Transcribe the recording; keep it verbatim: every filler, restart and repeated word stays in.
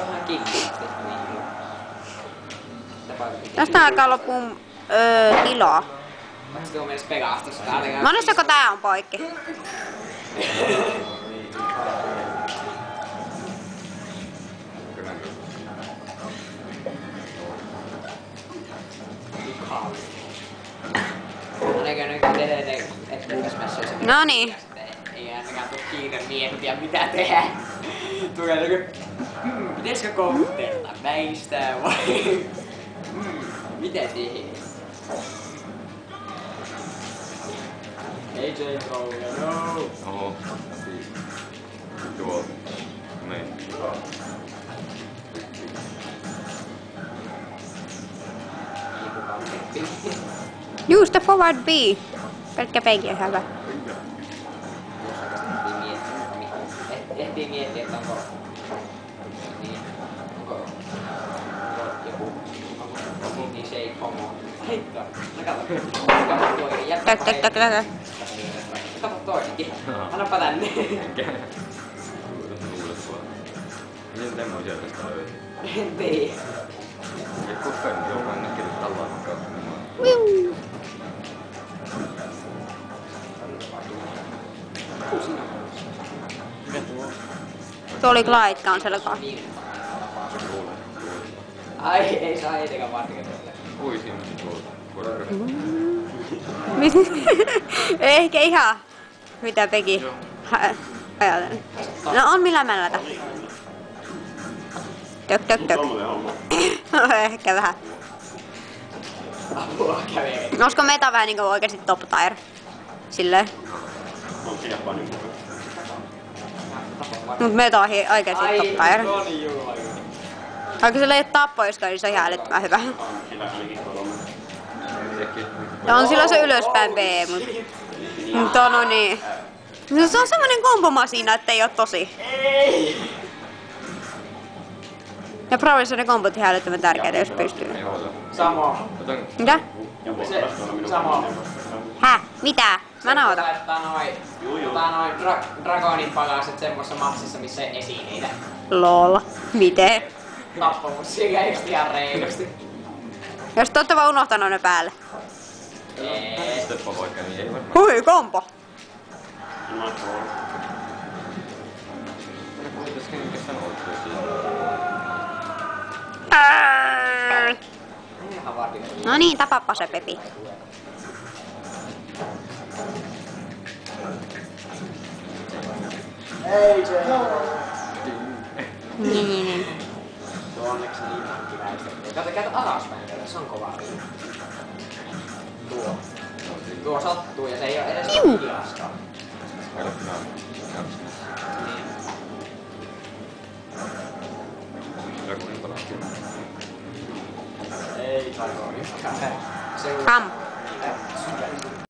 ihan kiinni. Tästä alkaa loppuun öö, tilaa. Onko tuo mielestä Pegastus? Monessako tää on poikki? No niin. Ei ainakaan tuu kiire miehet ja mitä tehdä. Tulee niinku, hmm, pitäisikö koutteella väistää vai? Hmm, mitä tehdä? A J Troja, no! Oho, siis. Tuo. Niin. Use the forward B. Pelkkä penki on hyvä. Ehtii miettiä, että onko, niin, onko, onko joku, onko niin se ei homo. Heitto, no kato, kato tuokin, jättä Tök, tök, tök, tök. Kato toinenkin, annapa tänne. Miten tämä on sieltä tästä löytyy? En tiedä. Ja kukaan nyt on aina kirjoittaa tallaan kautta. Tuo oli Glide Councilkaan. Ai, ei saa etenkään vartikin. Ui, siinä on tuolla. Ehkä ihan mitä Peki ajatellen. No on millä mällätä. Tök tök tök. Ehkä vähän. Apua kävee. Olisiko meta vähän niinku oikeesti top tier? Silleen. Mut meta on oikeesti top tier. Vaikka sillä ei oo tappoista, niin se on ihan älyttömän hyvä. Ja on sillä se ylöspäin B, mut... Mut on no niin. No se on semmonen kombomasina, ettei oo tosi. Ja Brawlissa on ne kombot ihan älyttömän tärkeitä, jos pystyy. Samo. Mitä? Se, samo. Häh? Mitä? Mä nautan. Laittaa noin, ottaa noin dra Dragonin palaset semmosessa matsissa, missä ei esineitä. Lol. Miten? Tappamussia just ihan reilusti. Jos te ootte vaan unohtanut ne päälle. Eee. Steppa poika, niin ei varmaan. Hui, kompo! No niin, tapappa se Pepi. Ei se. Niin, niin, niin. Tuo onneksi niin hankkiväiset. Kato, käytä alaspäin, se on kova riihi. Tuo. Tuo sattuu ja se ei oo edes hiaskaan. Ei Dragoni. Kam.